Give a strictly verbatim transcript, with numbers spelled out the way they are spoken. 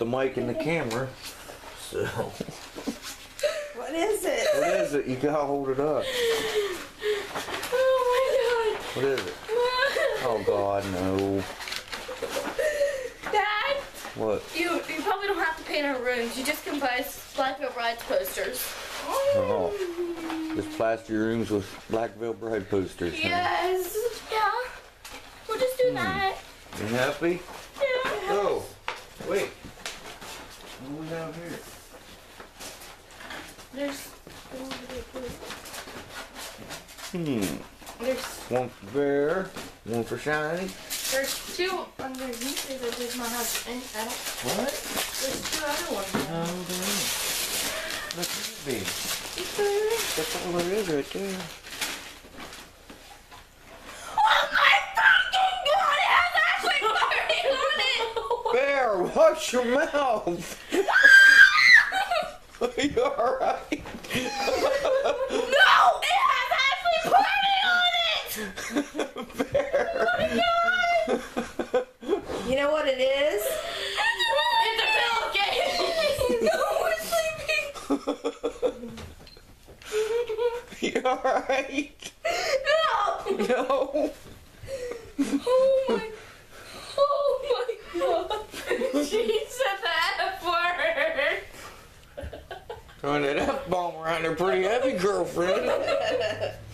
the mic and the camera. So. What is it? What is it? You gotta hold it up. Oh my god. What is it? Oh God, no. Dad, What? you you probably don't have to paint our rooms. You just can buy Black Veil Brides posters. Oh. Just plaster your rooms with Black Veil Bride posters. Huh? Yes. Yeah. We'll just do that. You happy? Yeah. Oh, wait. What do we have here? There's. Hmm. There's One for Bear, one for Shiny. there's two underneath it that does not have any. I don't. What? There's two other ones. Oh, there is. Look at that big. That's all there is right there. Oh my fucking god! It has actually party on it. Bear, watch your mouth. Are you alright? No! It has actually party on it! Bear. Oh my god! You know what it is? It's a pillowcase! No, we're sleeping! You alright? No! No. Oh my... Oh my god! She said the F word! Throwing that F-bomb around there pretty heavy, girlfriend.